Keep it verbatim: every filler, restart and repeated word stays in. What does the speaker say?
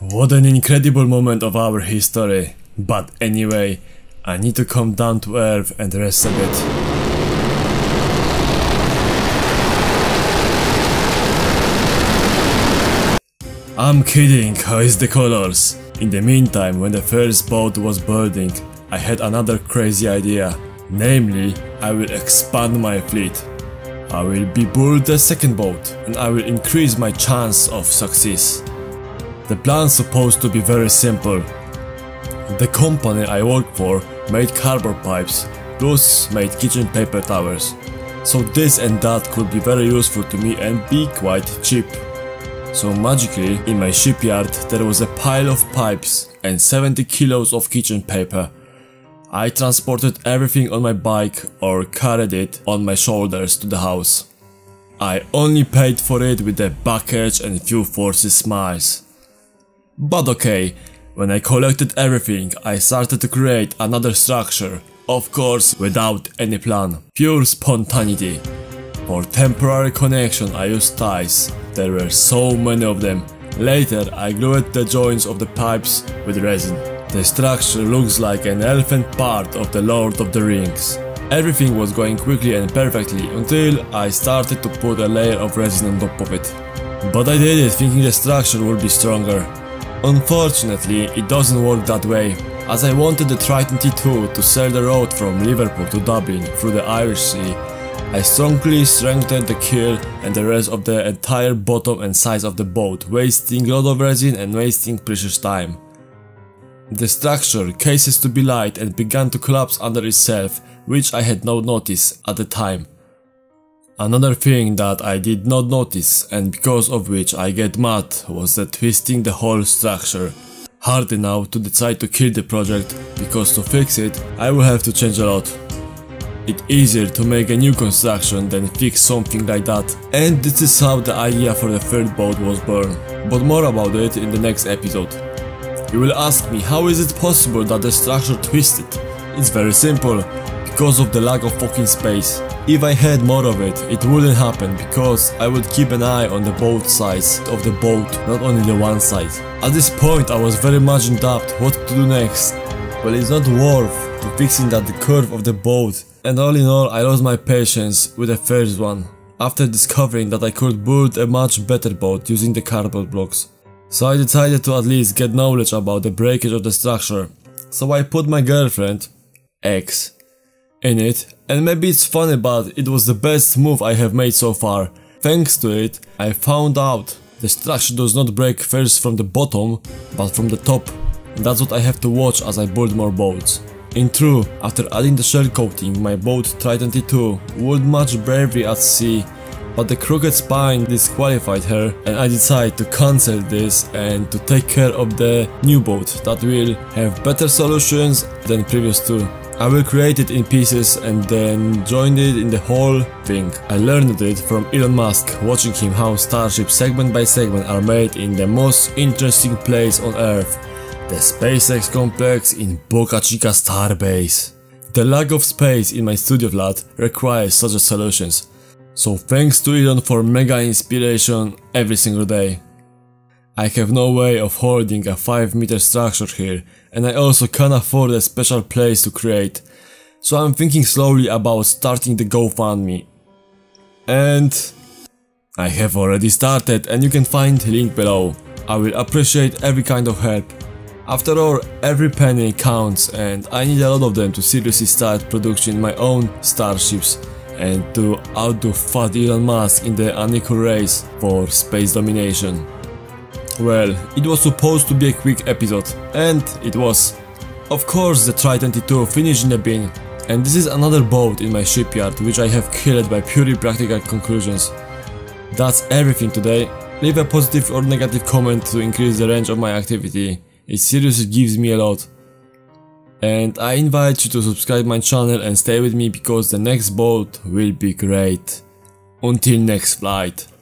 What an incredible moment of our history. But anyway, I need to come down to earth and rest a bit. I'm kidding, how is the colors? In the meantime, when the first boat was building, I had another crazy idea. Namely, I will expand my fleet. I will be build a second boat and I will increase my chance of success. The plan's supposed to be very simple. The company I work for made cardboard pipes, plus made kitchen paper towers. So this and that could be very useful to me and be quite cheap. So magically, in my shipyard there was a pile of pipes and seventy kilos of kitchen paper. I transported everything on my bike or carried it on my shoulders to the house. I only paid for it with a bucket and few forced smiles. But okay, when I collected everything, I started to create another structure, of course without any plan, pure spontaneity. For temporary connection I used ties, there were so many of them. Later I glued the joints of the pipes with resin. The structure looks like an elephant part of the Lord of the Rings. Everything was going quickly and perfectly until I started to put a layer of resin on top of it. But I did it thinking the structure would be stronger. Unfortunately, it doesn't work that way, as I wanted the Triton T two to sail the road from Liverpool to Dublin through the Irish Sea. I strongly strengthened the keel and the rest of the entire bottom and sides of the boat, wasting a lot of resin and wasting precious time. The structure cases to be light and began to collapse under itself, which I had not noticed at the time. Another thing that I did not notice and because of which I get mad was the twisting the whole structure. Hard enough to decide to kill the project, because to fix it I will have to change a lot. It's easier to make a new construction than fix something like that, and this is how the idea for the third boat was born. But more about it in the next episode. You will ask me, how is it possible that the structure twisted? It's very simple, because of the lack of fucking space. If I had more of it, it wouldn't happen, because I would keep an eye on the both sides of the boat, not only the one side. At this point I was very much in doubt what to do next. Well, it's not worth fixing that the curve of the boat, and all in all I lost my patience with the first one, after discovering that I could build a much better boat using the cardboard blocks. So I decided to at least get knowledge about the breakage of the structure. So I put my girlfriend, X, in it, and maybe it's funny but it was the best move I have made so far. Thanks to it, I found out the structure does not break first from the bottom, but from the top. And that's what I have to watch as I build more boats. In true, after adding the shell coating, my boat Triton T two would much bravely at sea, but the crooked spine disqualified her, and I decided to cancel this and to take care of the new boat that will have better solutions than previous two. I will create it in pieces and then join it in the whole thing. I learned it from Elon Musk, watching him how starships segment by segment are made in the most interesting place on Earth, the SpaceX complex in Boca Chica Starbase. The lack of space in my studio flat requires such solutions. So thanks to Elon for mega inspiration every single day. I have no way of holding a five meter structure here, and I also can't afford a special place to create, so I'm thinking slowly about starting the GoFundMe. And I have already started, and you can find the link below. I will appreciate every kind of help. After all, every penny counts, and I need a lot of them to seriously start production in my own starships and to outdo fat Elon Musk in the unequal race for space domination. Well, it was supposed to be a quick episode, and it was. Of course, the Triton T two finished in the bin, and this is another boat in my shipyard which I have killed by purely practical conclusions. That's everything today. Leave a positive or negative comment to increase the range of my activity. It seriously gives me a lot. And I invite you to subscribe my channel and stay with me because the next boat will be great. Until next flight.